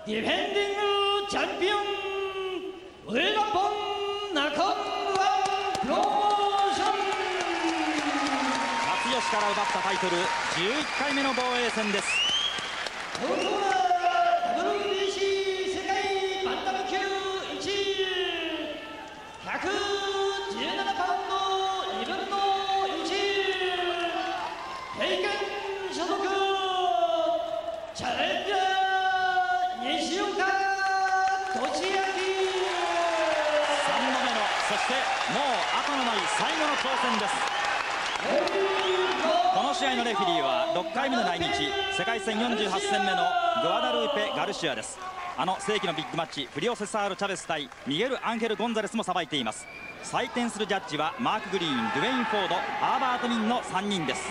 ディフェンディングチャンピオンウェラポン中村プロモーション。 辰吉から奪ったタイトル11回目の防衛戦です。 WBC 世界バンタム級1位117パウンド2分の1経験所属チャレンジャー西岡俊明。 3度目の、そしてもう後のない最後の挑戦です。この試合のレフェリーは6回目の来日、世界戦48戦目のグアダルーペ・ガルシアです。あの世紀のビッグマッチフリオ・セサール・チャベス対ミゲル・アンヘル・ゴンザレスもさばいています。採点するジャッジはマーク・グリーン、ドゥエイン・フォード、ハーバート・ミンの3人です。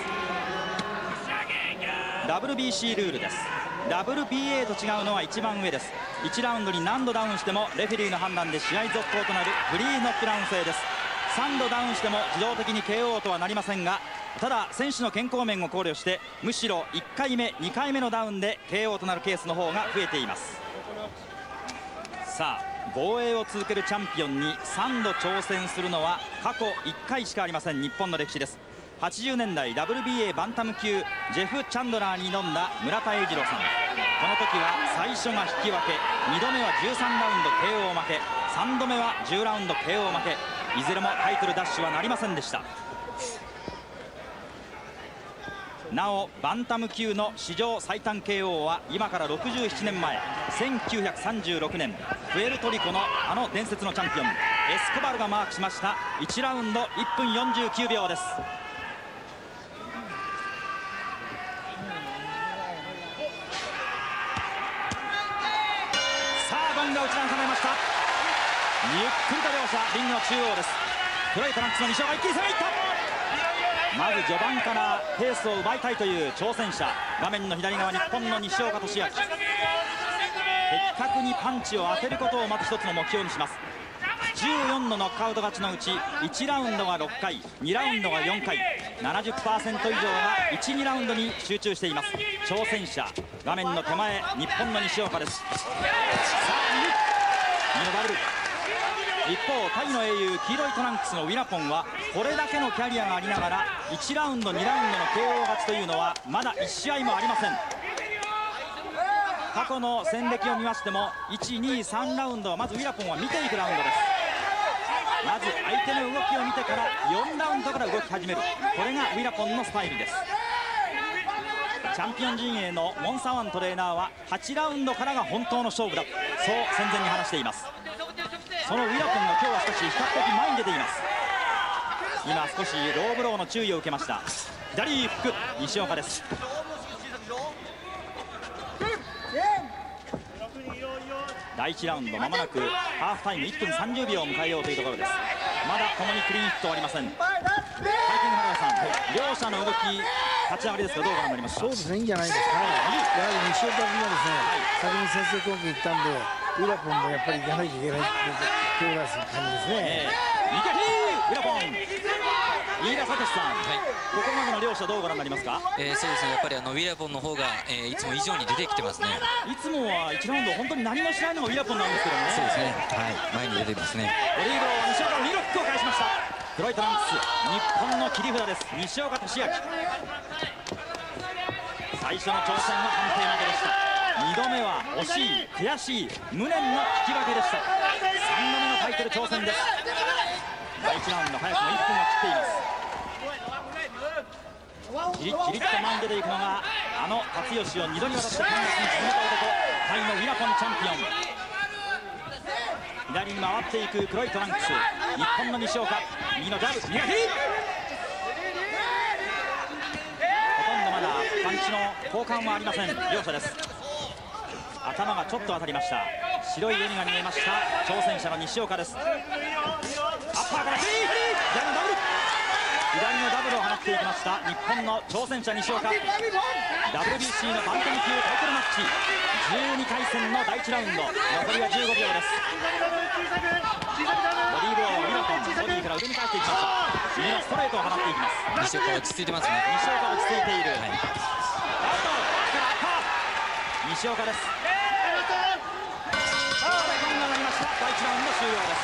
WBC ルールです。 WBA と違うのは一番上です。1ラウンドに何度ダウンしてもレフェリーの判断で試合続行となるフリーノックダウン制です。3度ダウンしても自動的に KO とはなりませんが、ただ選手の健康面を考慮してむしろ1回目2回目のダウンで KO となるケースの方が増えています。さあ防衛を続けるチャンピオンに3度挑戦するのは過去1回しかありません。日本の歴史です。80年代 WBA バンタム級ジェフ・チャンドラーに挑んだ村田英二郎さん。この時は最初が引き分け、2度目は13ラウンド KO 負け、3度目は10ラウンド KO 負け、いずれもタイトルダッシュはなりませんでした。なおバンタム級の史上最短 KO は今から67年前1936年プエルトリコのあの伝説のチャンピオンエスコバルがマークしました1ラウンド1分49秒です。が打ち直されました。ゆっくりと両者リングの中央です。黒いトランクスの西岡一気に攻め入った。まず序盤からペースを奪いたいという挑戦者、画面の左側日本の西岡俊明。的確にパンチを当てることをまず一つの目標にします。14のノックアウト勝ちのうち1ラウンドが6回、2ラウンドが4回、 70% 以上が 1,2 ラウンドに集中しています。挑戦者画面の手前日本の西岡です。さあ右のダブル。一方タイの英雄黄色いトランクスのウィラポンはこれだけのキャリアがありながら1ラウンド2ラウンドの KO 勝ちというのはまだ1試合もありません。過去の戦歴を見ましても1、2、3ラウンドはまずウィラポンは見ていくラウンドです。まず相手の動きを見てから4ラウンドから動き始める、これがウィラポンのスタイルです。チャンピオン陣営のモンサワントレーナーは8ラウンドからが本当の勝負だ、そう戦前に話しています。そのウィラポンが今日は少し比較的前に出ています。今少しローブローの注意を受けました。左フック西岡です。第1ラウンドまもなくハーフタイム1分30秒を迎えようというところです。まだ共にクリーンヒットはありません。最近原田さん、両者の動き立ち上がりですがどうご覧になりますか。 そうですね、いいんじゃないですか。やはり西岡君がですね、先に先制攻撃いったんでウィラポンもやっぱり行かなきゃいけない手を出す感じですね。 ウィラポン飯田聡さん、ここまでの両者どうご覧になりますか。 そうですね、やっぱりウィラポンの方が、いつも以上に出てきてますね。 いつもは1ラウンド本当に何もしないのがウィラポンなんですけどね。 そうですね、前に出てますね。 オリーブロー西岡の2ロックを返しました。黒いトランクス日本の切り札です。西岡俊明、最初の挑戦は判定負けでした。2度目は惜しい悔しい無念の引き分けでした。3度目のタイトル挑戦です。第1ラウンド早くも1分が切っています。じりっじりっと前に出ていくのがあの辰吉を2度にわたってカンガスに沈めた男、タイのウィラポンチャンピオン。左に回っていく黒いトランクス日本の西岡、右のジャブ右がヒー、ほとんどまだパンチの交換はありません両者です。頭がちょっと当たりました。白い襟が見えました挑戦者の西岡です。アッパーからフリー左のダブル、左のダブルを放っていきました日本の挑戦者西岡。 WBC のバンタム級タイトルマッチ12回戦の第1ラウンド、残りは15秒です。ボディーブローウィラポン、ボディから腕に返していきました。右のストレートを放っていきます。 西岡落ち着いてますね。 西岡落ち着いている、西岡です。 ウンド終了です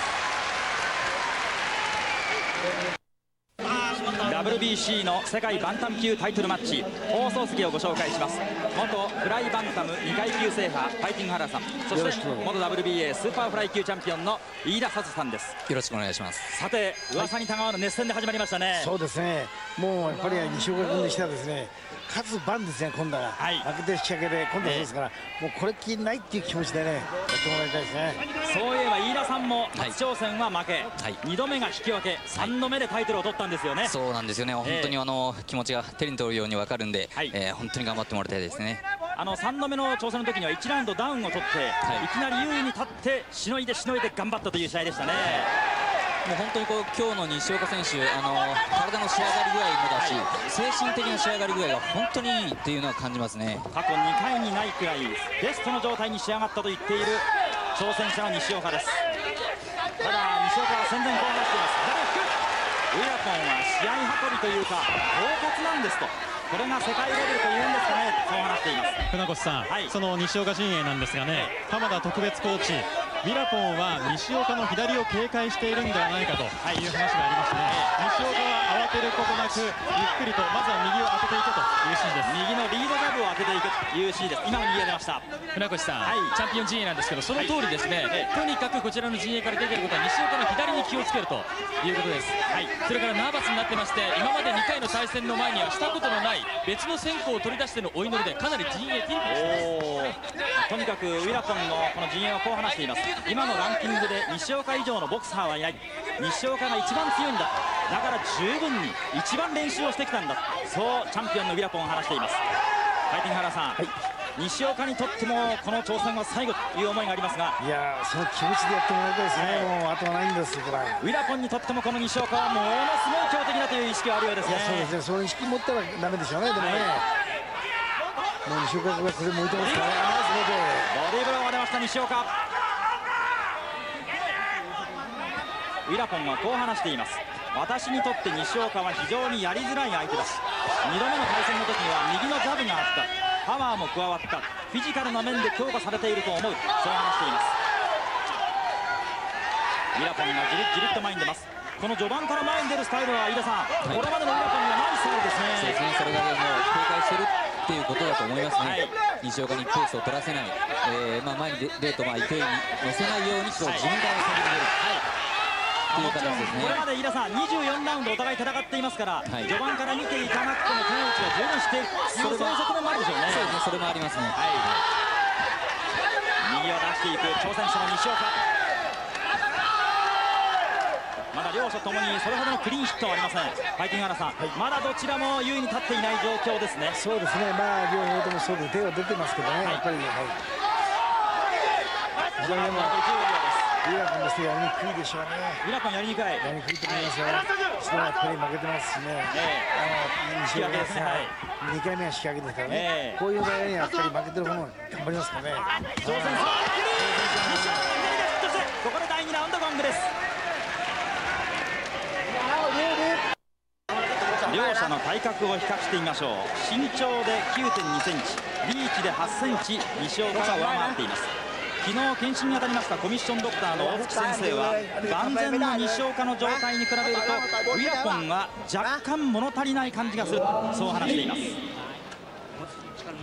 。WBC の世界バンタム級タイトルマッチ放送席をご紹介します。元フライバンタム2階級制覇ファイティング原さん、そして元 WBA スーパーフライ級チャンピオンの飯田里さんです。 よろしくお願いします。 さて、噂にたがわぬ熱戦で始まりましたね。 そうですね、もうやっぱり西岡君でしたらですね、勝つ番ですね、今度は、はい、負けて引き分けで今度はそうですから、もうこれっきりないっていう気持ちでね、やってもらいたいですね。 そういえば飯田さんも初挑戦は負け、はい、2度目が引き分け、3度目でタイトルを取ったんですよね。 そうなんですよね、本当に気持ちが手に取るように分かるんで、はい、本当に頑張ってもらいたいですね。3度目の挑戦の時には1ラウンドダウンを取って、はい、いきなり優位に立ってしのいで頑張ったという試合でしたね。 もう本当に今日の西岡選手、体の仕上がり具合もだし、精神的な仕上がり具合が本当にいいっていうのは感じますね。 過去2回にないくらいベストの状態に仕上がったと言っている挑戦者の西岡です。ただ西岡は戦前こう話しています。ウィラポンは試合運びというか狡猾なんですと、これが世界レベルというんですかね、そう話しています。 船越さん、はい、その西岡陣営なんですがね、浜田特別コーチ、ウィラポンは西岡の左を警戒しているんではないかという話がありましてね、西岡は慌てることなくゆっくりとまずは右を当てていけというシーンです。 右のリードジャブを当てていくというシーンです。今の右が出ました。 船越さん、 はい、チャンピオン陣営なんですけど、その通りですね、とにかくこちらの陣営から出ていることは西岡の左に気をつけるということです。はい、それからナーバスになってまして、今まで2回の対戦の前にはしたことのない別の戦果を取り出してのお祈りでかなり陣営ティープです。 とにかくウィラポンのこの陣営はこう話しています。今のランキングで西岡以上のボクサーはいない、西岡が一番強いんだ、だから十分に一番練習をしてきたんだ、そうチャンピオンのウィラポンは話しています。ファイティング原さん、はい、西岡にとってもこの挑戦は最後という思いがありますが、 いやその気持ちでやってもらいたいですね。もうあとはないんですから、 ウィラポンにとってもこの西岡はものすごい強敵だという意識はあるようですね。 そうですね、その意識持ったらダメでしょうね。でもね、はい、もう西岡君がこれ向いてますからね。 ボディーブローが出ました西岡。ウィラポンはこう話しています。私にとって西岡は非常にやりづらい相手だし、2度目の対戦の時には右のジャブがあった、パワーも加わった、フィジカルの面で強化されていると思う、そう話しています。ウィラポンがじりじりっと前に出ます。この序盤から前に出るスタイルは飯田さん、はい、これまでのウィラポンにはないスタイルですね。 そうですね、それだけもう警戒してるっていうことだと思いますね。はい、西岡にペースを取らせない、前に出ると勢いに乗せないように自分から先に出る、 もちろんこれまで飯田さん24ラウンドお互い戦っていますから、はい、序盤から見ていかなくても手の内は十分している、そういう側面もあるでしょうね。 そうですね、それもありますね。はい、 右を出していく挑戦者の西岡、まだ両者ともにそれほどのクリーンヒットはありません。ファイティング原さん、はい、まだどちらも優位に立っていない状況ですね。 そうですね、両方ともそうで手は出てますけどね、はい、やっぱり、はい、非常にでもウィラポンとしてやりにくいでしょうね。 ウィラポンやりにくいと思いますよ。一度はやっぱり負けてますしね。西岡ですね。2回目は仕掛けですからね。こういう場合にはやっぱり負けてる方が頑張りますからね。 挑戦者ここで第2ラウンドゴングです。両者の体格を比較してみましょう。身長で 9.2 センチ、リーチで8センチ西岡が上回っています。昨日検診に当たりましたコミッションドクターの大月先生は、万全の西岡の状態に比べるとウィラポンは若干物足りない感じがする、そう話しています。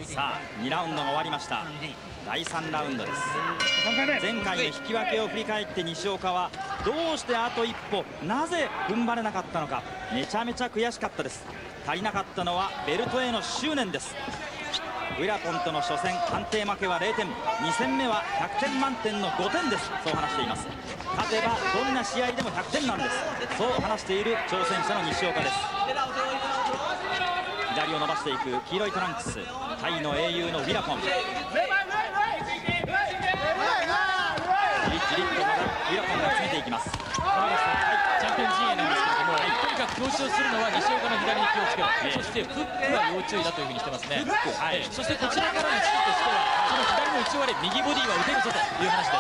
さあ2ラウンドが終わりました。第3ラウンドです。前回の引き分けを振り返って西岡はどうしてあと一歩なぜ踏ん張れなかったのか、めちゃめちゃ悔しかったです。足りなかったのはベルトへの執念です。ウィラポンとの初戦判定負けは0点、2戦目は100点満点の5点です、そう話しています。勝てばどんな試合でも100点なんです、そう話している挑戦者の西岡です。左を伸ばしていく黄色いトランクス、タイの英雄のウィラポン、じりじりっとまたウィラポンが詰めていきます。 チャンピオン陣営なんですけれども、とにかく強調するのは西岡の左に気をつけろ、そしてフックは要注意だというふうにしてますね。はい、そしてこちらからの指示としては、その左の内割れ、右ボディは打てるぞという話です。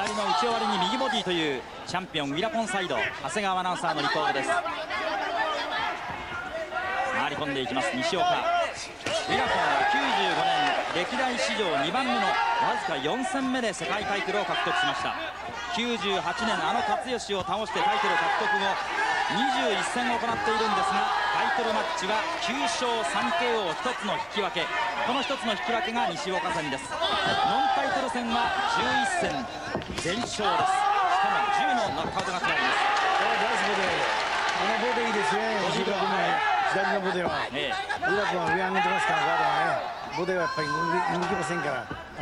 左の内割れに右ボディというチャンピオンウィラポンサイド、長谷川アナウンサーのリポートです。回り込んでいきます西岡。ウィラポンは95年歴代史上2番目のわずか4戦目で世界タイトルを獲得しました。98年辰吉を倒してタイトル獲得後21戦行っているんですが、タイトルマッチは9勝 3KO 1つの引き分け、この1つの引き分けが西岡戦です。ノンタイトル戦は11戦全勝です。しかも10のノックアウトが決まります。 ボディいいですね、西岡君の左のボディは。宇良君は上上げてますから、ガードがね、ボディはやっぱり見抜けませんから、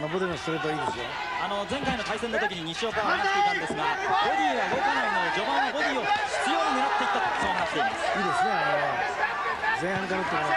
ボディのストレートはいいですよ。 前回の対戦の時に西岡は話していたんですが、ボディは動かないので序盤はボディを執拗に狙っていったとそう話しています。 いいですね、前半からってもらった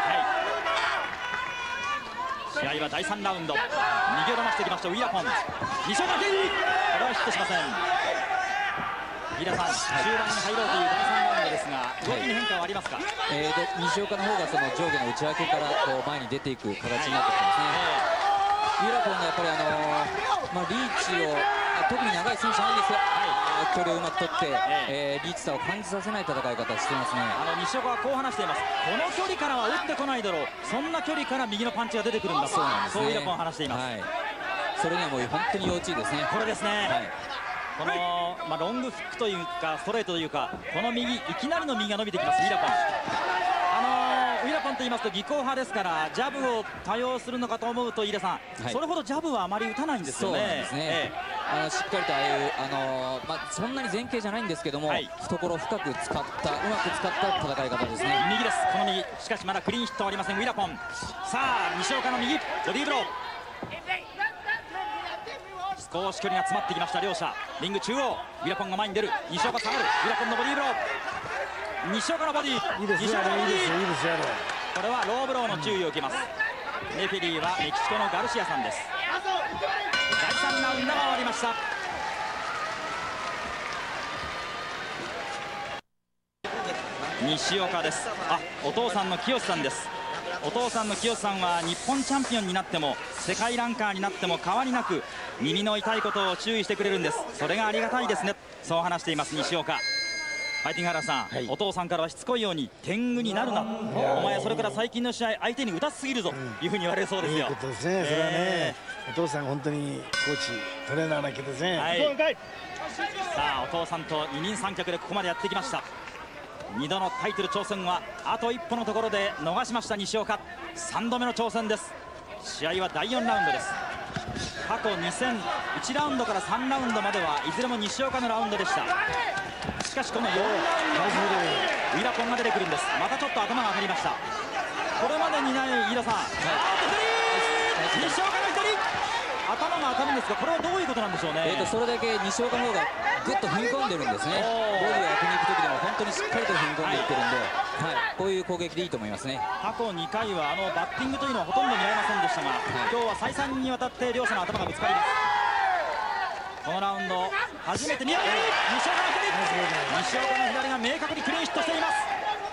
ですね。 試合は第3ラウンド、右を伸ばしてきましたウィラポン、西岡ケリー、これはヒットしません。飯田さん、終盤に入ろうという第3ラウンドですが、動きに変化はありますか？ 西岡の方がその上下の内訳からこう前に出ていく形になってきますね。ウィラポンがやっぱりリーチを特に長い選手なんですよ、距離をうまく取って、リーチ差を感じさせない戦い方をしていますね。 西岡はこう話しています。この距離からは打ってこないだろう、そんな距離から右のパンチが出てくるんだと、そうなんですね、そうウィラポンは話しています、それにはもう本当に要注意ですね。 これですね、この、ロングフックというかストレートというか、この右いきなりの右が伸びてきますウィラポン。ウィラポンと言いますと技巧派ですから、ジャブを多用するのかと思うと飯田さん、それほどジャブはあまり打たないんですよね。 そうなんですね、しっかりとああいうそんなに前傾じゃないんですけども、懐を深く使ったうまく使った戦い方ですね。 右です、この右、しかしまだクリーンヒットはありませんウィラポン。さあ西岡の右ボディーブロー、少し距離が詰まってきました両者。リング中央、ウィラポンが前に出る、西岡下がる、ウィラポンのボディーブロー、西岡のボディー、 いいですよ、いいですよ、いいですよ。 これはローブローの注意を受けます。レフェリーはメキシコのガルシアさんです。第3ラウンドが終わりました。西岡です。お父さんの清さんです。お父さんの清さんは日本チャンピオンになっても世界ランカーになっても変わりなく耳の痛いことを注意してくれるんです。それがありがたいですね、そう話しています西岡。ファイティング原さん、お父さんからはしつこいように天狗になるな、お前それから最近の試合相手に打たせすぎるぞというふうに言われるそうですよ。 いいことですね、それはね、お父さん本当にコーチトレーナーなきゃですね、 さあお父さんと二人三脚でここまでやってきました。2度のタイトル挑戦はあと一歩のところで逃しました西岡。3度目の挑戦です。試合は第4ラウンドです。過去2戦1ラウンドから3ラウンドまではいずれも西岡のラウンドでした。しかしこの4ラウンドウィラポンが出てくるんです。またちょっと頭が当たりました。これまでにない飯田さん、西岡の左頭が当たるんですが、これはどういうことなんでしょうね。 それだけ西岡の方がぐっと踏み込んでるんですね。ボディを当てに行く時でも本当にしっかりと踏み込んでいってるんで、こういう攻撃でいいと思いますね。 過去2回はバッティングというのはほとんど見られませんでしたが、今日は再三にわたって両者の頭がぶつかります。このラウンド初めて西岡の左、西岡の左が明確にクリーンヒットしています。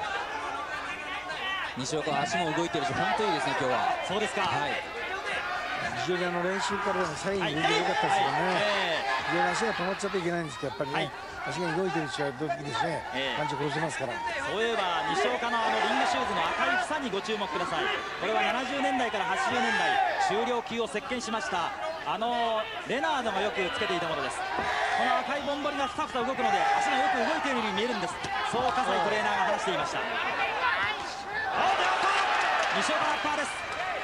西岡は足も動いてるし本当にいいですね今日は。 そうですか、 非常に練習からでもサインに良かったですよね。非常に足が止まっちゃっていけないんですけど、やっぱりね、足が動いてる時ですね、パンチを殺しますから。 そういえば西岡のリングシューズの赤い房にご注目ください。これは70年代から80年代中量級を席巻しましたレナードがよくつけていたものです。この赤いボンボリがふさふさ動くので足がよく動いているように見えるんです。そう葛西トレーナーが話していました。西岡のアッパーです。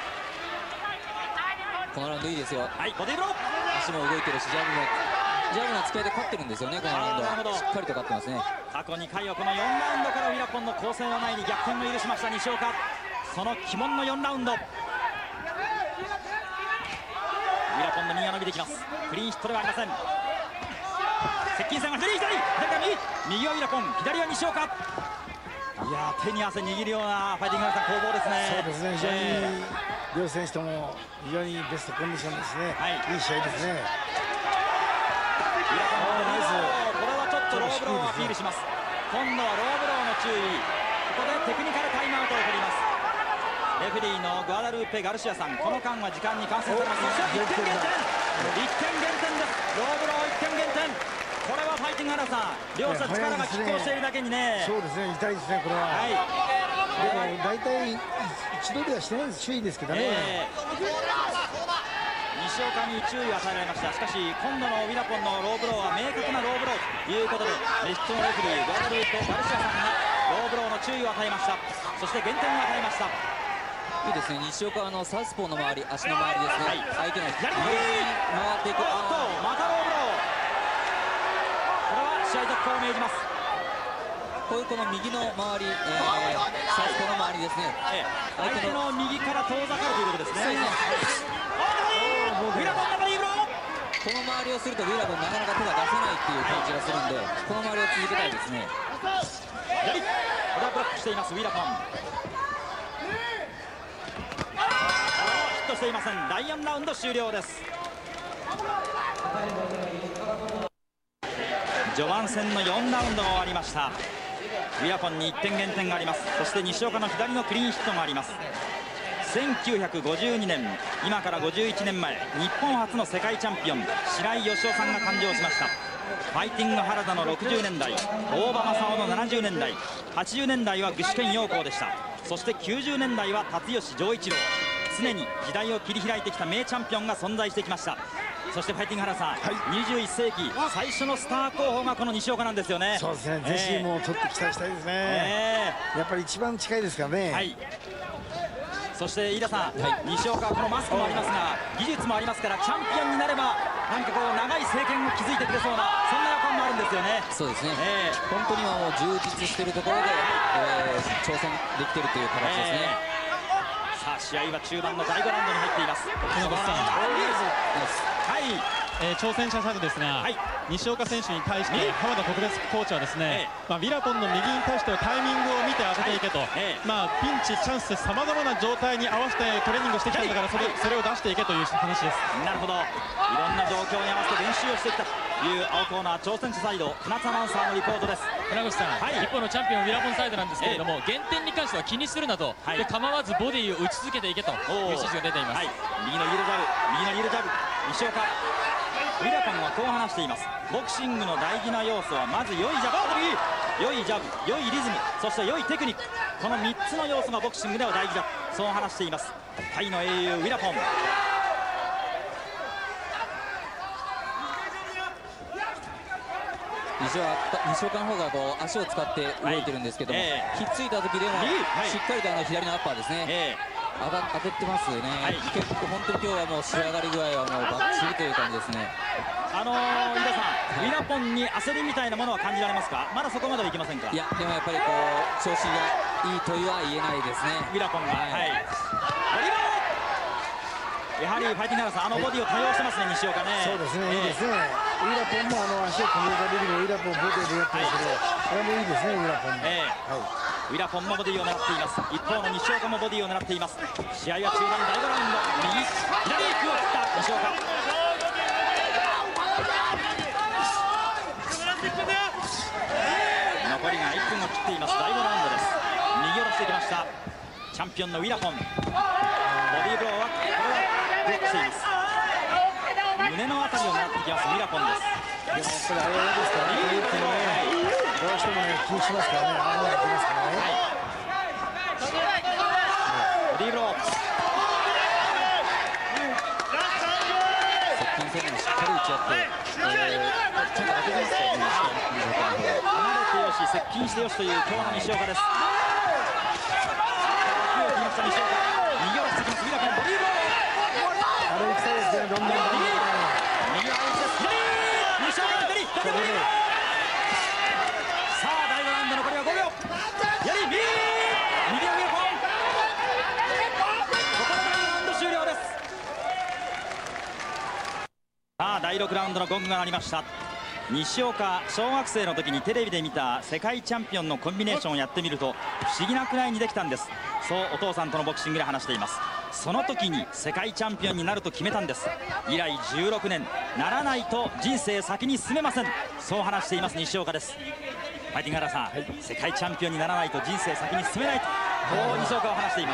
このラウンドいいですよ。 ボディーブロー、 足も動いてるし、ジャブの付き合いで勝ってるんですよね。このラウンドはしっかりと勝ってますね。 過去2回はこの4ラウンドからウィラポンの攻勢の前に逆転を許しました西岡。その鬼門の4ラウンド、ウィラポンの右が伸びてきます。クリーンヒットではありません。接近戦が左右はウィラポン、左は西岡。いや手に汗握るようなファイティング攻防ですね。 そうですね、非常に両選手とも非常にベストコンディションですね。いい試合ですね。 これはちょっとローブローをアピールします。今度はローブローの注意、ここでテクニカルタイムアウトを取ります。レフェリーのグアダルーペ・ガルシアさん、この間は時間に換算されます。そして1点減点、1点減点です。ローブロー1点減点。これはファイティング原さん、両者力が拮抗しているだけにね。 そうですね、痛いですねこれは。 も大体一度ではしてないんです、注意ですけどね。 西岡に注意を与えられました。しかし今度のウィラポンのローブローは明確なローブローということで、レシットのレフェリーグアダルート・ガルシアさんがローブローの注意を与えました。そして減点を与えました。 いいですね、西岡はサウスポーの周り、足の周りですね、相手の左に回っていく。 またローブロー、これは試合続行を命じます。 こういうこの右の周り、サウスポーの周りですね、 相手の右から遠ざかるということですね。ウィラポンのリーブロー、 この周りをするとウィラポンなかなか手が出せないっていう感じがするんで、この周りを続けたいですね。 左、これはブロックしていますウィラポン。ヒットしていません。第4ラウンド終了です。序盤戦の4ラウンドが終わりました。ウィラポンに1点減点があります。そして西岡の左のクリーンヒットもあります。1952年、今から51年前、日本初の世界チャンピオン白井義雄さんが誕生しました。ファイティング原田の60年代、大場正雄の70年代、80年代は具志堅用高でした。そして90年代は辰吉丈一郎、常に時代を切り開いてきた名チャンピオンが存在してきました。そしてファイティング原さん、21世紀最初のスター候補がこの西岡なんですよね。 そうですね、ぜひもう取って期待したいですね。やっぱり一番近いですからね。 そして飯田さん、西岡はこのマスクもありますが、技術もありますから、チャンピオンになればなんかこう長い政権を築いてくれそうな、そんな予感もあるんですよね。 そうですね、本当にはもう充実しているところで、挑戦できているという形ですね。 さあ試合は中盤の第5ラウンドに入っています。 挑戦者サルですが、西岡選手に対して浜田特別コーチはですね、ウィラポンの右に対してはタイミングを見て当てていけと、ピンチ、チャンス、さまざまな状態に合わせてトレーニングしてきたんだから、それを出していけという話です。 なるほど、いろんな状況に合わせて練習をしてきたという青コーナー挑戦者サイド、船津アナウンサーのリポートです。 船越さん、一方のチャンピオンウィラポンサイドなんですけれども、減点に関しては気にするなと、で構わずボディを打ち続けていけという指示が出ています。 右のイルジャブ、右のイルジャブ、西岡。ウィラポンはこう話しています。ボクシングの大事な要素はまず良いジャブ、良いジャブ、良いリズム、そして良いテクニック、この3つの要素がボクシングでは大事だ、そう話しています。タイの英雄ウィラポン。 西岡の方がこう足を使って動いてるんですけども、ひっついた時でもしっかりと左のアッパーですね、当ててますよね。結構本当に今日はもう仕上がり具合はもうバッチリという感じですね。 飯田さん、ウィラポンに焦りみたいなものは感じられますか？まだそこまではいきませんか？ いや、でもやっぱりこう調子がいいとは言えないですね、 ウィラポンが。やはりファイティング原さん、ボディを多用してますね、西岡ね。 そうですね、いいですね。ウィラポンも足を止めた時にウィラポンボディでやってますけど、これもいいですね、ウィラポンも。 ウィラポンもボディを狙っています。一方の西岡もボディを狙っています。試合は中盤第5ラウンド、右左キックを切った西岡。残りが1分を切っています。第5ラウンドです。右下ろしてきました。チャンピオンのウィラポン。ボディーブローはこれはブロックしています。胸のあたりを狙ってきますウィラポンです。 でもやっぱりあれですからね、こういうのね、どうしても気にしますからね、あのが出ますからね。 ボディーブロー。 接近戦でもしっかり打ち合って、ちゃんと当ててますからね、 離れてよし、接近してよしという今日の西岡です。右下ろしてきますウィラポン、ボディーブロー。 あれ行きたいですね、どんどん。 右は西岡の左、さあ第5ラウンド残りは5秒。右のウィラポン。ここで第5ラウンド終了です。さあ第6ラウンドのゴングが鳴りました。西岡、小学生の時にテレビで見た世界チャンピオンのコンビネーションをやってみると不思議なくらいにできたんです、そうお父さんとのボクシングで話しています。その時に世界チャンピオンになると決めたんです。以来16年、ならないと人生先に進めません、そう話しています西岡です。ファイティング原さん、世界チャンピオンにならないと人生先に進めないと、こう西岡は話しています。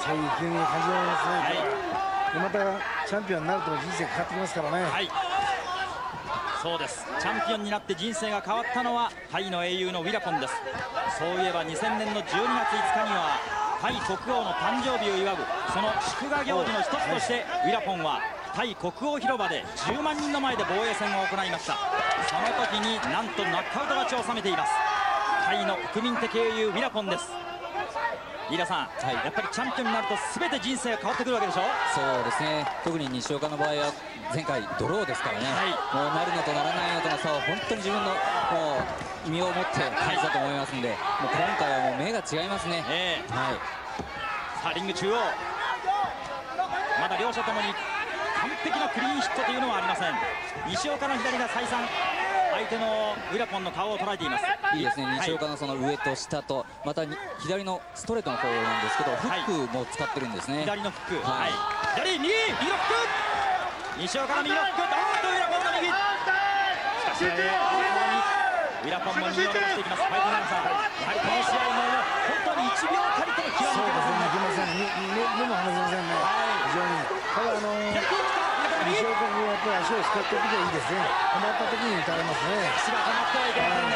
そういう意見を感じられますね。またチャンピオンになると人生かかってきますからね。 そうです。チャンピオンになって人生が変わったのはタイの英雄のウィラポンです。そういえば2000年の12月5日にはタイ国王の誕生日を祝うその祝賀行事の一つとしてウィラポンはタイ国王広場で10万人の前で防衛戦を行いました。その時になんとノックアウト勝ちを収めています。タイの国民的英雄ウィラポンです。飯田さん、やっぱりチャンピオンになると全て人生が変わってくるわけでしょ。 そうですね。特に西岡の場合は前回ドローですからね、もうなるのとならないのとの差を本当に自分のもう身をもって感じたと思いますんで、もう今回はもう目が違いますね。 さあリング中央、まだ両者ともに完璧なクリーンヒットというのはありません。西岡の左が再三相手のウィラポンの顔を捉えています。 いいですね。西岡のその上と下とまた左のストレートの方なんですけど、フックも使ってるんですね。 左のフック、左右のフック、西岡の右のフック、ウィラポンの右。しかしウィラポンも右を伸ばしていきます。ファイティングさん、やはりこの試合も本当に1秒たりとも気が抜けませんね。 目も離せませんね。非常に。ただ西岡君はやっぱり足を使っておくといいですね。止まった時に打たれますね。 足が止まってはいけませんね。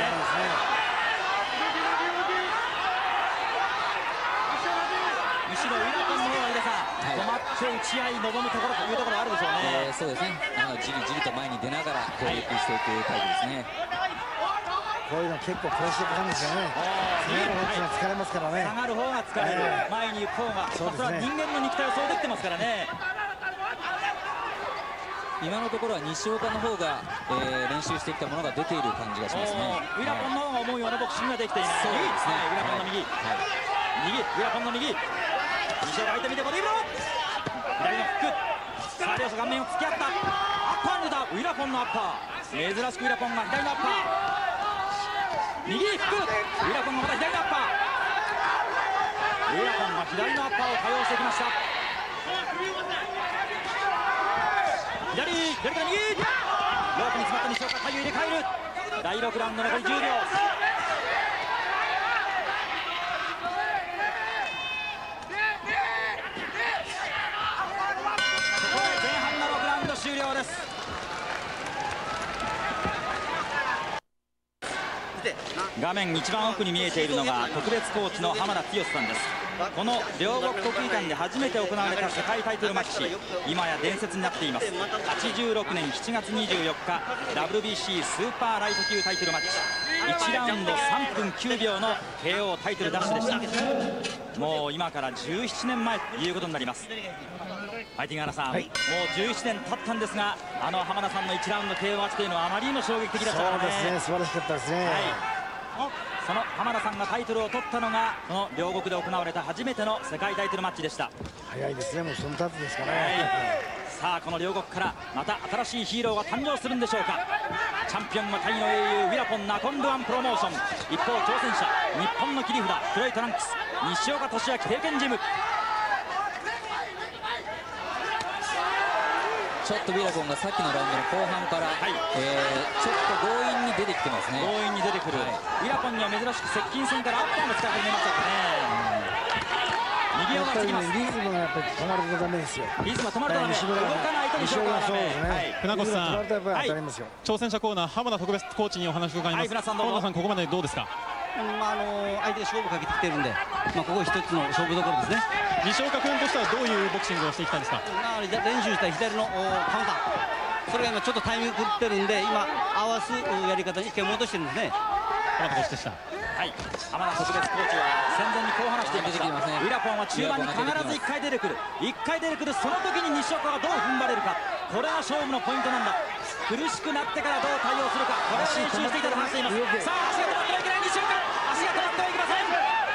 むしろウィラポンの方は止まって打ち合い望むところというところがあるでしょうね。 そうですね。じりじりと前に出ながら攻撃していくタイプですね。 こういうの結構プレッシャーかかるんですよね。下がる方が疲れますからね。 下がる方が疲れる、前に行く方が、それは人間の肉体をそうできてますからね。 今のところは西岡の方が、練習してきたものが出ている感じがしますね。 ウィラポンの方が思うようなボクシングができていない。 そうですね。 ウィラポンの右、右、ウィラポンの右、西岡相手見てボディーブロー、左のフック。さあ両者顔面を突き合った。アッパーに出たウィラポンのアッパー、珍しくウィラポンが左のアッパー、右フック、ウィラポンがまた左のアッパー、ウィラポンが左のアッパーを多用してきました。左から右、ロープに詰まった西岡、左右入れ替える。第6ラウンド残り10秒。ここで前半の6ラウンド終了です。画面一番奥に見えているのが特別コーチの浜田剛さんです。この両国国技館で初めて行われた世界タイトルマッチ、今や伝説になっています。86年7月24日 WBC スーパーライト級タイトルマッチ、1ラウンド3分9秒の KO タイトルダッシュでした。もう今から17年前ということになります。ファイティングアナさん、もう17年経ったんですが、あの浜田さんの1ラウンド KO 勝ちというのはあまりにも衝撃的だったからね。 そうですね、素晴らしかったですね。 その浜田さんがタイトルを取ったのがこの両国で行われた初めての世界タイトルマッチでした。 早いですね、もうその2つですかね。 さあこの両国からまた新しいヒーローが誕生するんでしょうか。チャンピオンはタイの英雄ウィラポンナコンルワンプロモーション、一方挑戦者日本の切り札黒いトランクス西岡俊明経験ジム。 ちょっとウィラポンがさっきのラウンドの後半から、ちょっと強引に出てきてますね。 強引に出てくる、ウィラポンには珍しく接近戦からアッパーも使い始めましたね。右を回ってきます。 リズムがやっぱり止まるとダメですよ。 リズムが止まるとダメ、動かないと西岡はダメ。 船越さん、挑戦者コーナー浜田特別コーチにお話を伺います。浜田さん、ここまでどうですか。 相手が勝負かけてきてるんで、ここ一つの勝負どころですね。 西岡君としてはどういうボクシングをしていきたいですか。 練習した左のカウンター、それが今ちょっとタイミング狂ってるんで、今合わすやり方に手を戻してるんですね。 浜田コーチでした。 浜田特別コーチは戦前にこう話していました。ウィラポンは中盤に必ず1回出てくる、その時に西岡がどう踏ん張れるか、これが勝負のポイントなんだ。苦しくなってからどう対応するか、これを練習していたと話しています。さあ足が止まってはいけない西岡、足が止まってはいけません。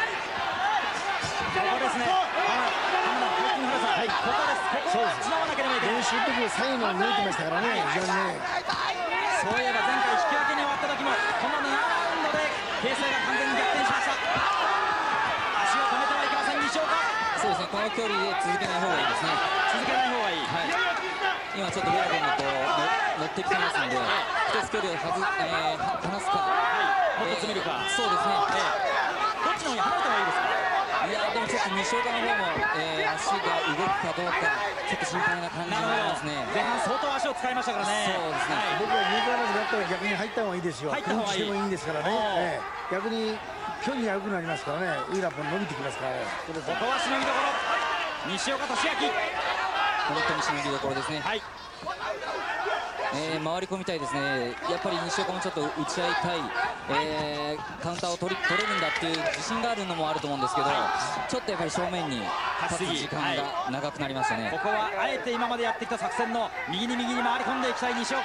ここですね、浜田ファイティング原さん、ここです。ここはつなわなければいけない。 練習の時左右の抜いてましたからね、非常にね。 そういえば前回引き分けに終わった時もこの7ラウンドで形勢が完全に逆転しました。足を止めてはいけません西岡。 そうですね、この距離で続けない方がいいですね。 続けない方がいい。 今ちょっとウィラポンがこう乗ってきてますので、一つ距離を離すか、 もっと詰めるか。 そうですね。 どっちの方に離れた方がいいですか。 いやでもちょっと西岡の方も、足が動くかどうかちょっと心配な感じになりますね。 前半相当足を使いましたからね。 そうですね、 僕は入からなくなったら逆に入った方がいいですよ。 入った方がいいしてもいいんですからね。逆に距離が良くなりますからね。ウィラポン伸びてきますからね。 ここはしのぎどころ、西岡俊明、 本当にしのぎどころですね。 はい、 回り込みたいですね。やっぱり西岡もちょっと打ち合いたい、カウンターを取れるんだっていう自信があるのもあると思うんですけど、ちょっとやっぱり正面に立つ時間が長くなりましたね。 ここはあえて今までやってきた作戦の右に右に回り込んでいきたい西岡、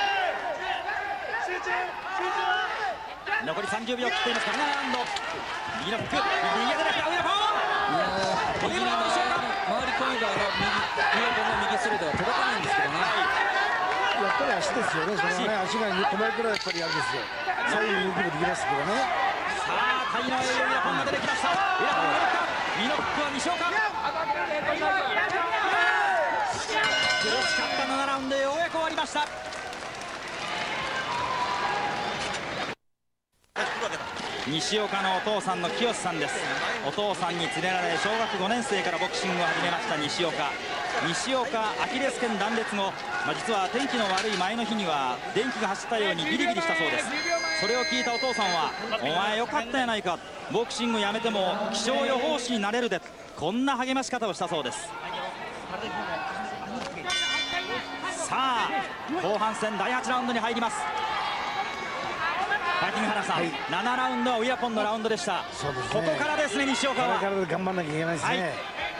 残り30秒切っていますから7ラウンド、右のフック、右が出てきたウィラポン、 右に回り込みがウィラポンの右ストレートが届かないんですけどね。 やっぱり足ですよね。そのね、足が止まるくらいやっぱりあれですよ。左右に動きもできますけどね。 さあタイの栄養ウィラポンが出てきました。ウィラポンが出てきた、右のフックは西岡、苦しかった7ラウンドでようやく終わりました。西岡のお父さんの清さんです。お父さんに連れられ小学5年生からボクシングを始めました西岡。アキレス腱断裂後、実は天気の悪い前の日には電気が走ったようにビリビリしたそうです。それを聞いたお父さんは、お前よかったやないか、ボクシングやめても気象予報士になれるで、こんな励まし方をしたそうです。さあ後半戦第8ラウンドに入ります。ファイティング原さん、7ラウンドはウィラポンのラウンドでした。 そうですね、 ここからですね、西岡は。 これから頑張らなきゃいけないですね。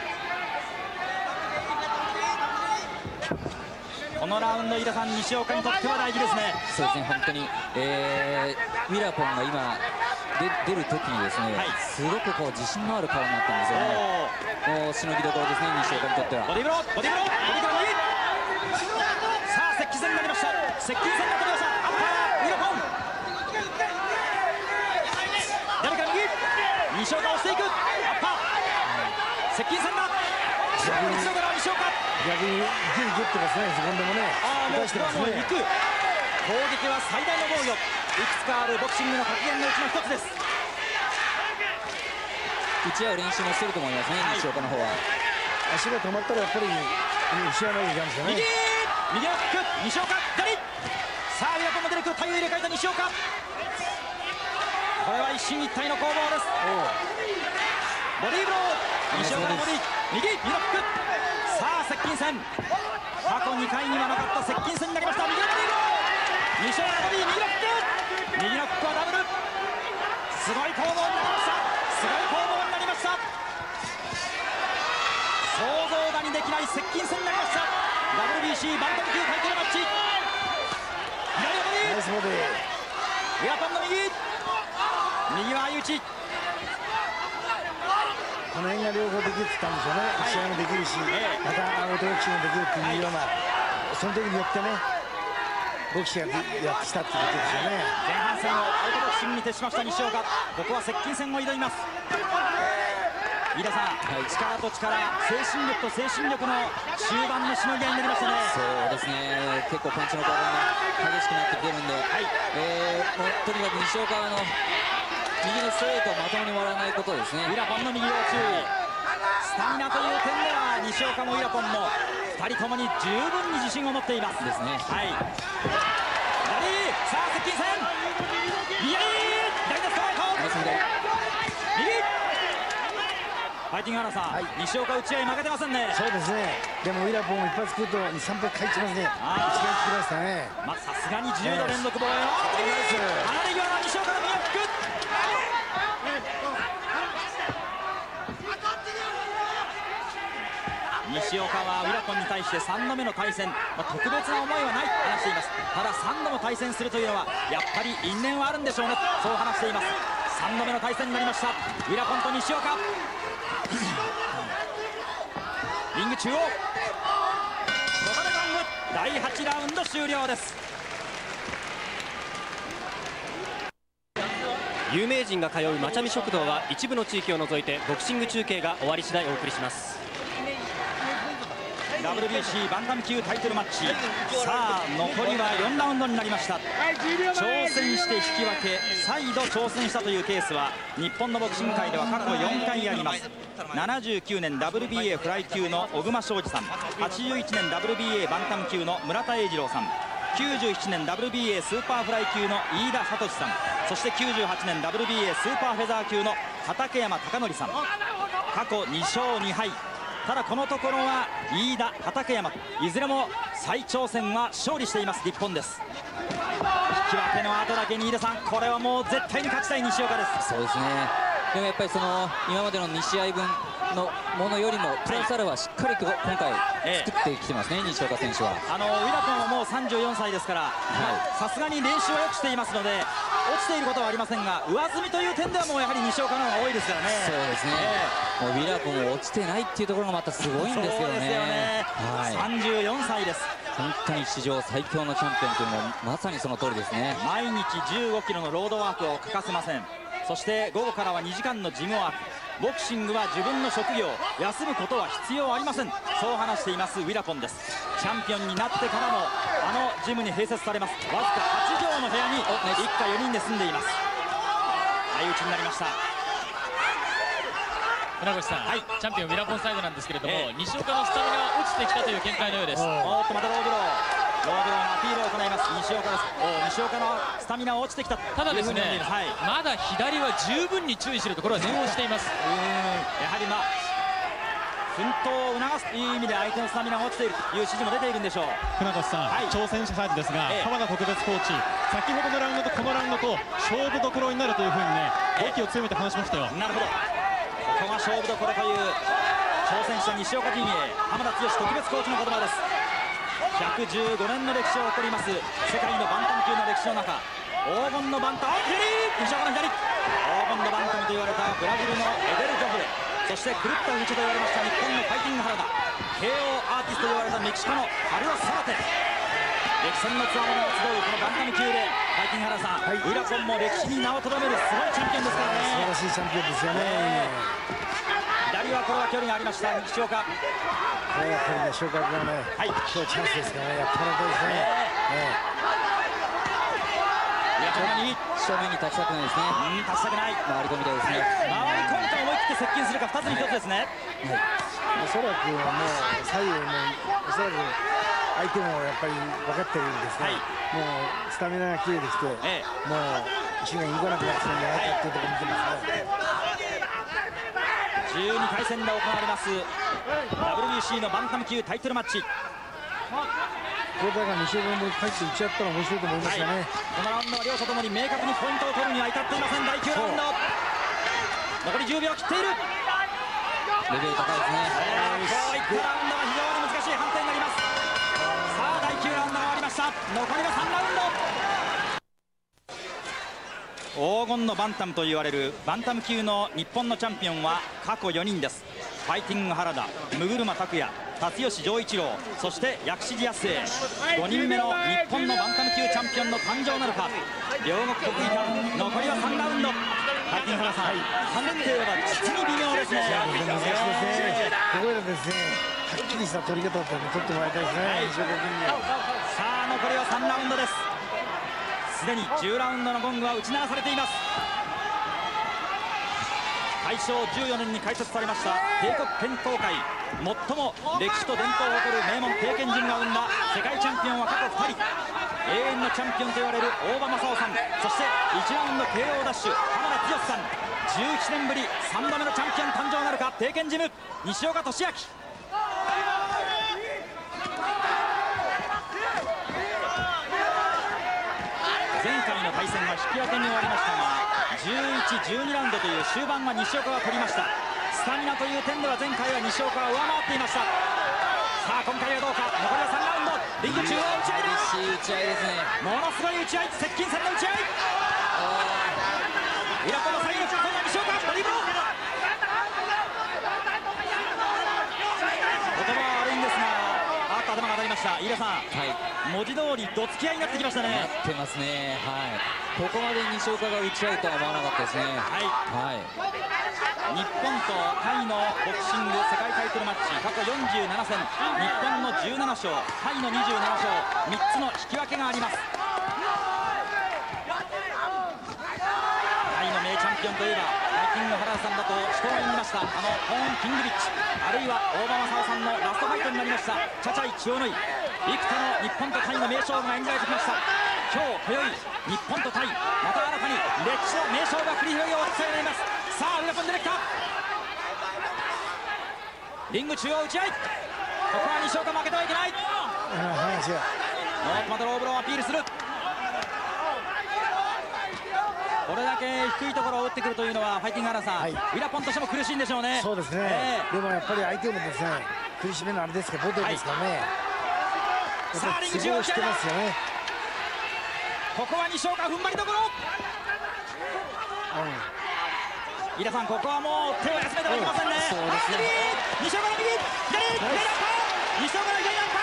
このラウンド、井田さん、西岡にとっては大事ですね。 そうですね、本当に、ウィラポンが今出るときにですね、すごくこう自信のある顔になったんですよね。もうしのぎどころですね、西岡にとっては。 ボディブロー、ボディブロー、ボディブロー、さあ接近戦になりました。接近戦になってきました。アッパーウィラポン、誰か右、西岡押していく、アッパー、接近戦だ。西岡、 逆にギュッギュッてますね。セコンドもね、 出してますね。行く攻撃は最大の防御、いくつかあるボクシングの格言のうちの一つです。 打ち合う練習もしてると思いますね、西岡の方は。 足が止まったらやっぱり西岡のいい感じですよね。 右のキック、西岡左、さあウィラポンも出てくる、体を入れ替えた西岡、これは一進一退の攻防です。ボディーブロー、西岡のボディ、右右のキック、さあ接近戦、過去2回にはなかった接近戦になりました。右のボディーブロー、西岡のボディ、右のキック、右のキックはダブル、すごい攻防になりました。すごい攻防になりました。想像だにできない接近戦になりました。 WBC バンタム級タイトルマッチ、左のボディ、 ナイスボディ、 ウィラポンの右、右は相打ち、 この辺が両方できるって言ったんでしょうね。試合もできるし、またオートボクシングもできるっていうような、その時によってね、ボクシングやってきたっていうことでしょうね。 前半戦をアウトボクシングに徹しました西岡、ここは接近戦を挑みます。飯田さん、力と力、精神力と精神力の終盤のしのぎ合いになりましたね。 そうですね、結構パンチの攻防が激しくなってきてるんで、もうとにかく西岡の右のストレートをまともに割らないことですね。 ウィラポンの右要注意、スタミナという点では西岡もウィラポンも2人ともに十分に自信を持っていますですね。 左、さあ接近戦、右、左のストレート、右、ファイティング原さん、西岡打ち合い負けてませんね。 そうですね、でもウィラポンも一発食うと2、3発返っちますね。一番つきましたね。 さすがに10度連続防衛、離れ際の西岡の右を引く、西岡はウィラポンに対して3度目の対戦、特別な思いはないと話しています。ただ3度も対戦するというのはやっぱり因縁はあるんでしょうね、そう話しています。3度目の対戦になりました、ウィラポンと西岡。リング中央、ここでゴング、第8ラウンド終了です。 有名人が通うまちゃみ食堂は一部の地域を除いてボクシング中継が終わり次第お送りします。 WBC バンタム級タイトルマッチ。さあ残りは4ラウンドになりました。挑戦して引き分け、再度挑戦したというケースは日本のボクシング界では過去4回あります。79年 WBA フライ級の小熊昌司さん、81年 WBA バンタム級の村田英二郎さん、97年 WBA スーパーフライ級の飯田聡さん、そして98年 WBA スーパーフェザー級の畠山貴則さん。過去2勝2敗。ただこのところは飯田、畠山いずれも再挑戦は勝利しています日本です。引き分けの後だけに飯田さん、これはもう絶対に勝ちたい西岡です。 そうですね。でもやっぱりその今までの2試合分のものよりもプラスアルファしっかりと今回作ってきてますね、西岡選手は。 ウィラ君はもう34歳ですからさすがに練習はよくしていますので落ちていることはありませんが、上積みという点ではもうやはり西岡の方が多いですからね。 そうですね、もうウィラ君も落ちてないっていうところがまたすごいんですよね。 34歳です。 本当に史上最強のチャンピオンというのもまさにその通りですね。 毎日15キロのロードワークを欠かせません。そして午後からは2時間のジムワーク。ボクシングは自分の職業、休むことは必要ありません、そう話していますウィラポンです。チャンピオンになってからもジムに併設されますわずか8畳の部屋に一家4人で住んでいます。相打ちになりました。 船越さん、チャンピオンウィラポンサイドなんですけれども、西岡のスタミナが落ちてきたという見解のようです。 おっとまたローブローのアピールを行います西岡です。西岡のスタミナは落ちてきた。 ただですね、まだ左は十分に注意しろとこれは念をしています。 やはり奮闘を促すという意味で相手のスタミナが落ちているという指示も出ているんでしょう。 船越さん、挑戦者サイドですが、浜田特別コーチ、先ほどのラウンドとこのラウンドと勝負どころになるというふうにね、息を強めて話しましたよ。 なるほど、ここが勝負どころという挑戦者西岡陣営、浜田剛特別コーチの言葉です。115年の歴史を誇ります世界のバンタム級の歴史の中、黄金のバンタム、西岡の左、黄金のバンタムと言われたブラジルのエデル・ジョフレ、そして狂った道と言われました日本のファイティング原田、慶応アーティストと言われたメキシコのカルロス・サラテ、歴戦のつわものが集うこのバンタム級でファイティング原さん、ウィラポンも歴史に名をとどめるすごいチャンピオンですからね。 素晴らしいチャンピオンですよね。 左はこれは距離がありました西岡。 やっぱりね、西岡君はね、今日チャンスですからね、やっぱりですね。 正面に立ちたくないですね。 立ちたくない。 回り込みたいですね。 回り込むと思い切って接近するか、2つに1つですね。 おそらくもう左右もおそらく相手もやっぱり分かってるんですが、もうスタミナが切れてきて、もう石が動かなくなってきたんじゃないかっていうところを見てますね。 12回戦で行われます WBC のバンタム級タイトルマッチ。 これだから西岡も帰っていっちゃったら面白いと思いますよね。 このラウンドは両者ともに明確にポイントを取るには至っていません。第9ラウンド残り10秒切っている。 レベル高いですね。 こういったラウンドが非常に難しい判定になります。さあ第9ラウンドが終わりました。残りは3ラウンド。黄金のバンタムと言われるバンタム級の日本のチャンピオンは過去4人です。ファイティング原田、六車拓也、辰吉丈一郎、そして薬師寺康生、5人目の日本のバンタム級チャンピオンの誕生なるか。両国国技館、残りは3ラウンド。ファイティング原さん、判定は実に微妙ですね。 難しいですね。ここでですね、はっきりした取り方を取ってもらいたいですね、西岡君に。 さあ残りは3ラウンドです。すでに10ラウンドのゴングは打ち鳴らされています。大正14年に開設されました帝国剣闘会、最も歴史と伝統を誇る名門帝剣陣が生んだ世界チャンピオンは過去2人。永遠のチャンピオンと言われる大場正雄さん、そして1ラウンド KO ダッシュ浜田剛さん。17年ぶり3度目のチャンピオン誕生なるか。帝剣ジム西岡俊明。前回の対戦は引き分けに終わりましたが11、12ラウンドという終盤は西岡が取りました。スタミナという点では前回は西岡が上回っていました。さあ今回はどうか。残りは3ラウンド。リング中央打ち合いだ。 激しい打ち合いですね。 ものすごい打ち合い、接近戦の打ち合い。ウィラポンの最後、今度は西岡ドリブル。言葉は悪いんですが頭が当たりました。飯田さん、文字通りどつき合いになってきましたね。 なってますね。ここまで西岡が打ち合うとは思わなかったですね。 日本とタイのボクシング世界タイトルマッチ過去47戦、日本の17勝、タイの27勝、3つの引き分けがあります。タイの名チャンピオンといえばファイティング原田さんだと人が言いました、コーン・キングリッチ、あるいは大場正夫さんのラストファイトになりましたチャチャイ・チオノイ、幾多の日本とタイの名勝負が演じられてきました。今日日本とタイ、また新たに歴史の名勝負が繰り広げようとしています。さあ、ウィラポン出てきた。リング中央打ち合い、ここは西岡負けてはいけない。ノートマトローブローをアピールする。これだけ低いところを打ってくるというのはファイティング原さん、ウィラポンとしても苦しいんでしょうね。 そうですね、でもやっぱり相手もですね、苦しめのあれですけどボディですからね、 さあリング中央してますよね。 ここは西岡踏ん張りどころ。飯田さん、ここはもう手を休めてはいけませんね。西岡の右、左アッパー、西岡の左アッパ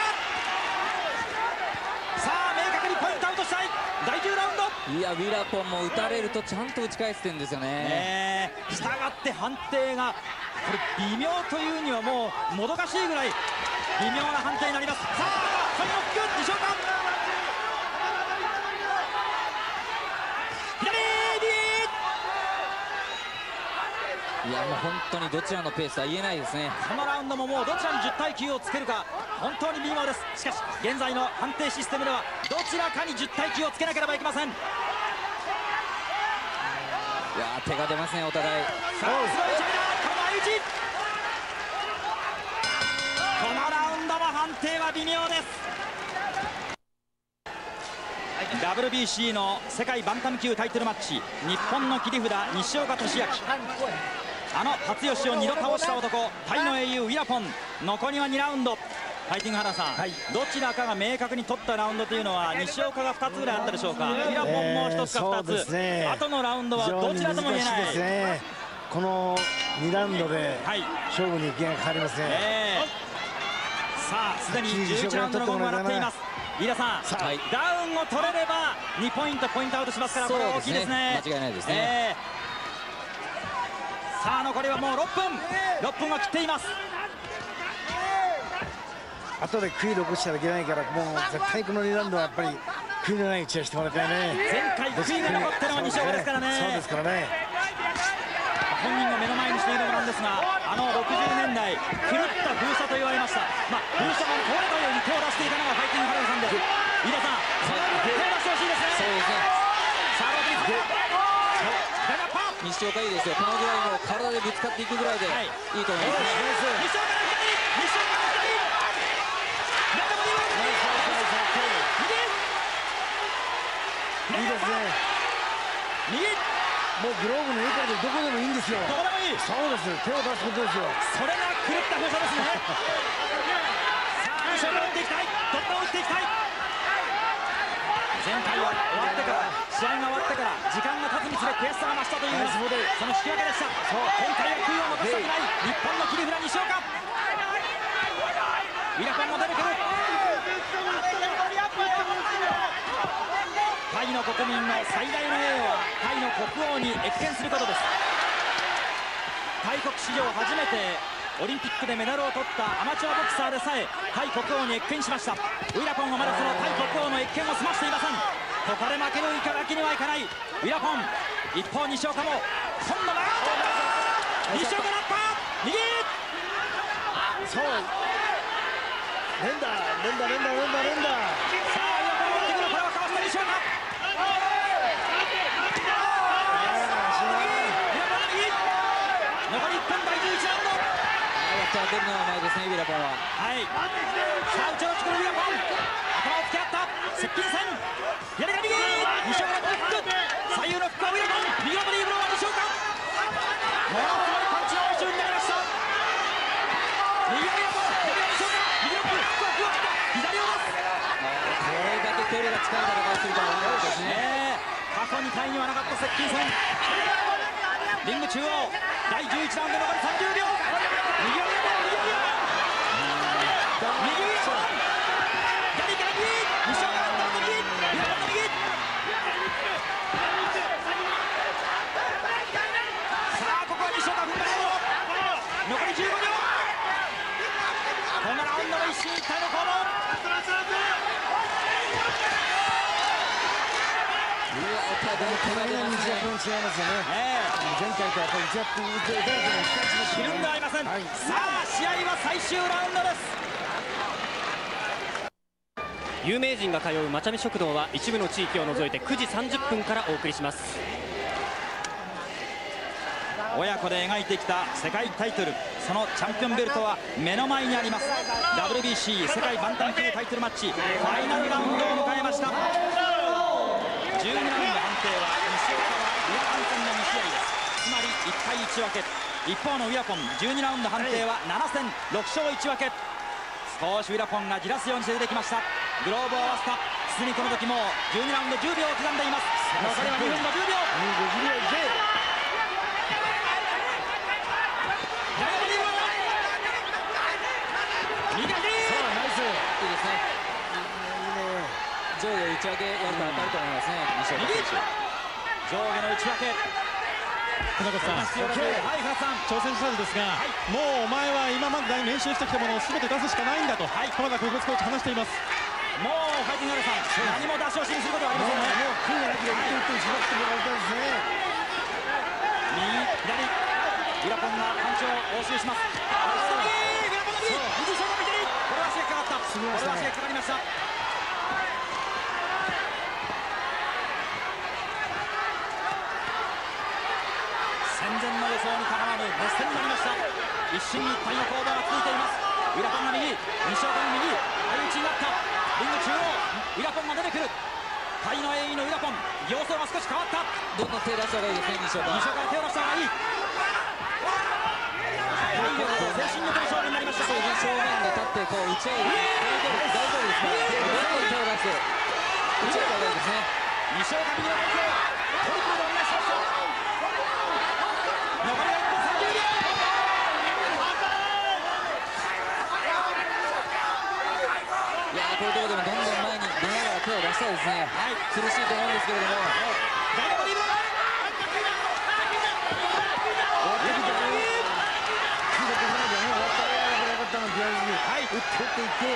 ー。さあ明確にポイントアウトしたい第10ラウンド。 いや、ウィラポンも打たれるとちゃんと打ち返してるんですよね。 したがって判定がこれ微妙というにはもうもどかしいぐらい微妙な判定になります。さあ最後のキュッ西岡、 いや、もう本当にどちらのペースは言えないですね。 このラウンドももうどちらに10対9をつけるか本当に微妙です。しかし現在の判定システムではどちらかに10対9をつけなければいけません。いや、手が出ますね、お互い。 さあすごいチャイナ、この相打ち、このラウンドも判定は微妙です。WBC の世界バンタム級タイトルマッチ、日本の切り札西岡俊明、あの辰吉を2度倒した男、タイの英雄ウィラポン、残りは2ラウンド。ファイティング原さん、どちらかが明確に取ったラウンドというのは西岡が2つぐらいあったでしょうか。ウィラポンも1つか2つ、後のラウンドはどちらとも言えない。 この2ラウンドで勝負に気がかかりますね。 さあすでに11ラウンドのゴングが鳴っています。飯田さん、ダウンを取れれば2ポイントアウトしますから、これは大きいですね。 間違いないですね。 さあ残りはもう6分を切っています。 後で悔い残しちゃいけないから、もう絶対この2ラウンドはやっぱり悔いのない打ち合いしてもらいたいね。 前回悔いが残ってのは西岡ですからね。 そうですからね。 本人を目の前にしているのなんですが、60年代狂った封鎖と言われました。封鎖が壊れたように手を出していたのがファイティング原田さんです。飯田さん、手を出してほしいですね。 そうですね。 さあ西岡いいですよ。このぐらいもう体でぶつかっていくぐらいでいいと思いますね。 西岡の左、西岡の左、 いいですね。 右、 もうグローブの上からでどこでもいいんですよ。 どこでもいい。 そうです、手を出すことですよ。 それが狂った封鎖ですね。さあ西岡打っていきたい、突破を打っていきたい。前回は終わってから、試合が終わってから時間が経つにつれ悔しさが増したというのがその引き分けでした。今回は悔いを残したくない日本の切り札西岡。ウィラポンも出てくる。タイの国民の最大の栄誉はタイの国王に謁見することです。タイ国史上初めてオリンピックでメダルを取ったアマチュアボクサーでさえタイ国王に謁見しました。ウィラポンはまだそのタイ国王の謁見を済ましていません。ここで負けるわけにはいかないウィラポン。一方西岡も今度は西岡ラッパー右、 そう連打。さあウィラポン持ってくる。これはかわした西岡。残り1分、第11ラウンド。 出るのはうまいですね、ウィラポンは。 さあ内を作るウィラポン、頭を突き合った接近戦、左が右、西岡のフック、左右のフックはウィラポン、右のボディーブローは西岡。ものすごいパンチの応酬になりました。右がウィラポン、左が西岡、右のボディーフックはふわっと左を出す。 これだけ距離が近い戦いするとは思わなかったですね。 過去2回にはなかった接近戦。リング中央、第11ラウンド残り30秒。右を右左から右、西岡の右、ウィラポンの右。さあここは西岡踏ん張り。 一進一退の攻防。 違いますよね。前回とやっぱりひるんではいません。さあ試合は最終ラウンドです。 有名人が通うまちゃみ食堂は一部の地域を除いて9時30分からお送りします。 親子で描いてきた世界タイトル、そのチャンピオンベルトは目の前にあります。 WBC 世界バンタム級タイトルマッチファイナルラウンドを迎えました。12ラウンド判定は西岡はウラパン戦の2試合です。つまり1対1分け。一方のウィラポン12ラウンド判定は7戦6勝1分け。少しウィラポンがじらすようにして出てきました。グローブを合わせた。すでにこの時もう12ラウンド10秒を刻んでいます。残りは2分の10秒。 上下打ち分けやると当たると思いますね、西岡選手。 上下の打ち分け。 船越さん、挑戦したんですが、もうお前は今まで練習してきたものを全て出すしかないんだと、浜田特別コーチ話しています。 もうファイティングアレさん、何も出し惜しみすることはありませんね。もう悔いなきで一点絞ってもらいたいですね。右、左、ウラポンがパンチを応酬します。ウラポンの右、右ショート右、これは足がかかった。これは足がかかりました。戦前の予想にたまらぬ熱戦になりました。一進一退の攻防が続いています。ウラポンが右、西岡が右、相打ちになった。リング中央、ウラポンが出てくる。タイの英雄のウラポン、形相が少し変わった。 どんどん手出した方がいいですね、西岡。 西岡が手を出した方がいい。精神力の勝負になりました。 正面で立ってこう打ち合い、大丈夫ですね。どんどん手を出して打ち合いがいいですね。 西岡右の体勢、トリプルでお願いしました。残りは1分30秒。 いやこういうところでもどんどん前に出ながら手を出したいですね。苦しいと思うんですけれども。 打っていって、ナイスプレー。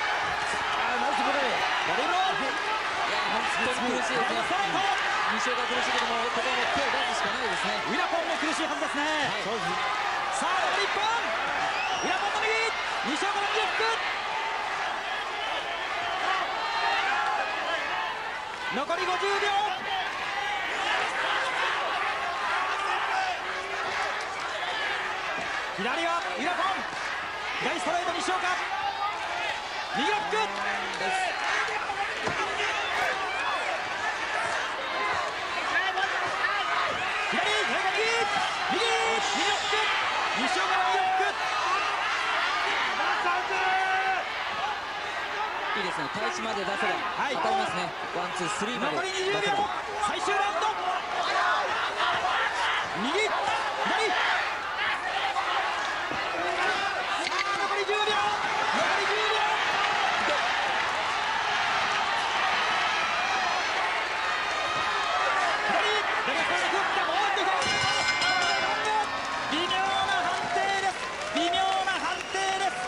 本当に苦しいですね。西岡苦しいけども、ここはもう手を出すしかないですね。 ウィラポンも苦しいはずですね。さあ残り1分。ウィラポンの右、西岡の右フック。残り50秒。左はウィラポン、左ストレート西岡、右ロックです。左、右ロック、西岡の右ロック。 いいですね、開始まで出せば当たりますね。ワンツースリーまで残り20秒、最終ラウンド。右、左。残り10秒、残り10秒。微妙な判定です。微妙な判定です。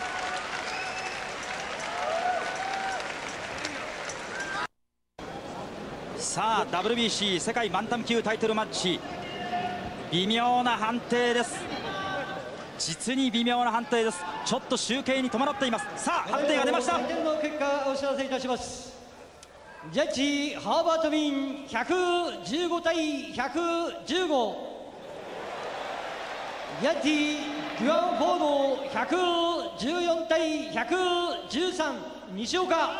さあ WBC 世界バンタム級タイトルマッチ、微妙な判定です。実に微妙な判定です。ちょっと集計に戸惑っています。さあ判定が出ました。 判定の結果をお知らせいたします。ジャッジハーバート・ミン115対115、ジャッジデュアン・フォード114対113西岡、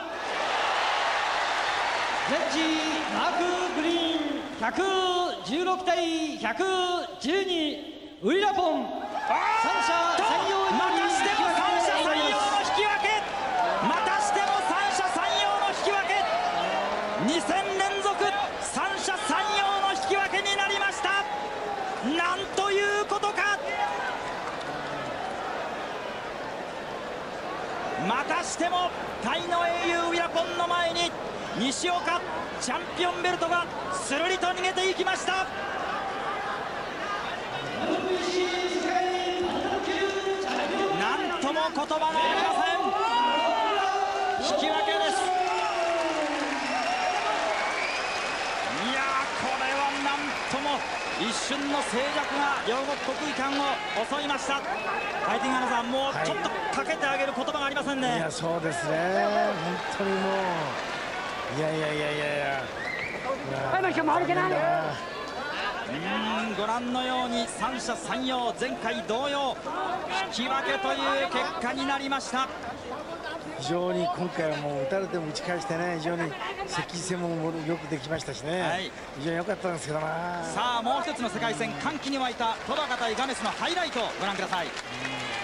ジャッジマーク・グリーン116対112ウィラポン、三者三様にまたしても三者三様の引き分け、またしても三者三様の引き分け、2戦連続三者三様の引き分けになりました。なんということか。またしてもタイの英雄ウィラポンの前に西岡チャンピオンベルトがスルリと逃げていきました。なんとも言葉がありません。 引き分けです。いやー、これはなんとも一瞬の静寂が両国国技館を襲いました。ファイティングアナさん、もうちょっとかけてあげる言葉がありませんね。 いや、そうですね、本当にもう、いや、 ご覧のように三者三様、前回同様引き分けという結果になりました。 非常に今回はもう打たれても打ち返してね、非常に接近戦もよくできましたしね、はい、非常に良かったんですけどな。 さあ、もう一つの世界戦、歓喜に沸いた戸高対ガメスのハイライトをご覧ください。